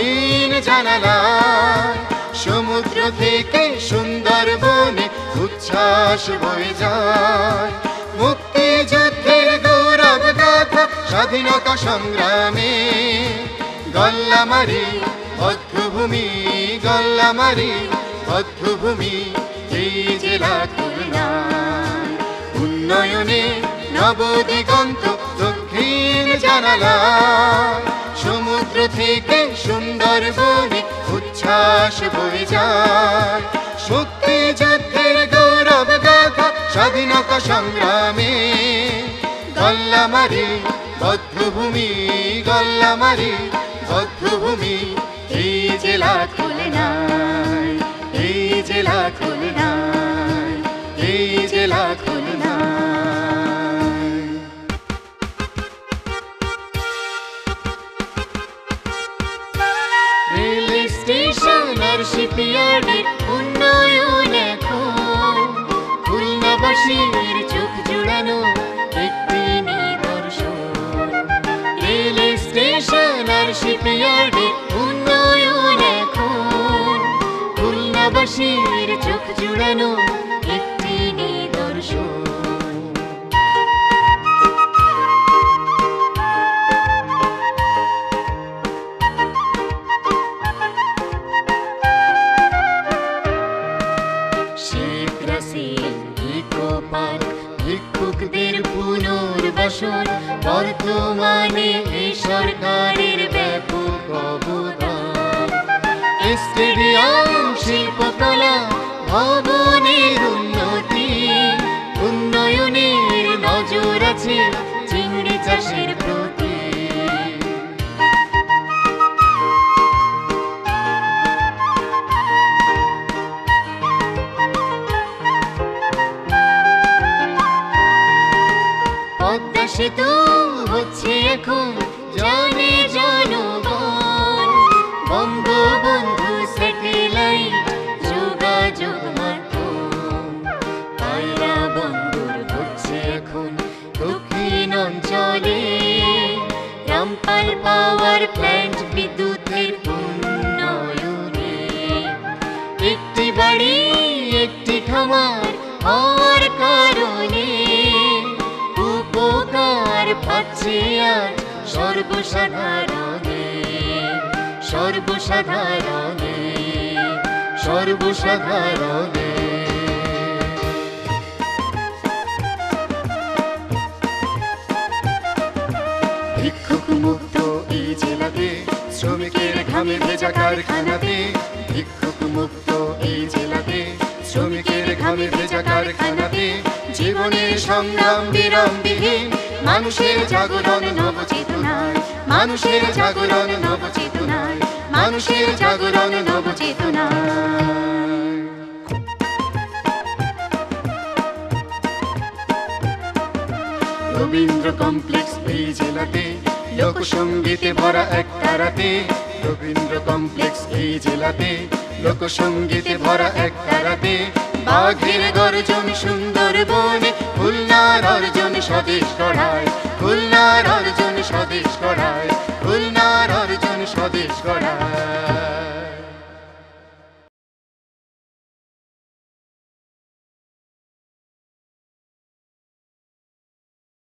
রঙিন জানালায় সমুদ্র থেকে সুন্দরবনে উচ্ছ্বাস বয়ে যায় মুক্তিযুদ্ধের গৌরব গাথা স্বাধীনতা সংগ্রামে গল্লামারি বধ্যভূমি গল্লামারি বধ্যভূমি এই জেলা খুলনা উন্নয়নে নবদিগন্ত দক্ষিণ জানালায় সমুদ্র থেকে সুন্দরবনে উচ্ছ্বাস বয়ে যায় মুক্তিযুদ্ধের গৌরব গাথা স্বাধীনতা সংগ্রামে গল্লামারি বধ্যভূমি গল্লামারি বধ্যভূমি এই জেলা খুলনা এই জেলা খুলনা এই জেলা খুলনা রেল স্টেশন আর শিপইয়ার্ডের উন্নয়ন এখন খুলনাবাসীর চোখ জুড়ানো একটি নিদর্শন রেল স্টেশন আর শিপইয়ার্ডের উন্নয়ন এখন খুলনাবাসীর চোখ জুড়ানো একটি নিদর্শন ভিক্ষুকদের পুনর্বাসন বর্তমানে এই সরকারের ব্যাপক অবদান স্টেডিয়াম শিল্পকলা ভবনের উন্নতি উন্নয়নের নজর আছে চিংড়ি চাষের প্রতি পদ্মা সেতু হচ্ছে এখন জানে জনগণ বঙ্গবন্ধু স্যাটেলাইট যোগাযোগ মাধ্যম পায়রা বন্দর হচ্ছে এখন দক্ষিণ অঞ্চলে রামপাল পাওয়ার প্ল্যান্ট বিদ্যুতের উন্নয়নে একটি বাড়ি একটি খামার হওয়ার কারণে উপকার পাচ্ছে আজ সর্বসাধারণে সর্বসাধারণে সর্বসাধারণে ভিক্ষুক মুক্ত এই জেলাতে শ্রমিকের ঘামে ভেজা কারখানাতে ভিক্ষুক মুক্ত এই জেলাতে শ্রমিকের ঘামে ভেজা কারখানাতে জীবনের সংগ্রাম বিরামবিহীন মানুষের জাগরণ নবচেতনায় মানুষের জাগরণ নবচেতনায় মানুষের জাগরণ নবচেতনায় রবীন্দ্র কমপ্লেক্স এই জেলাতে লোকসঙ্গীতে ভরা একটা রাতে রবীন্দ্র কমপ্লেক্স এই জেলাতে লোকসঙ্গীতে ভরা একটা রাতে বাঘের গর্জন সুন্দরবনে খুলনার অর্জন স্বদেশ গড়ায় খুলনার অর্জন স্বদেশ গড়ায় খুলনার অর্জন স্বদেশ গড়ায়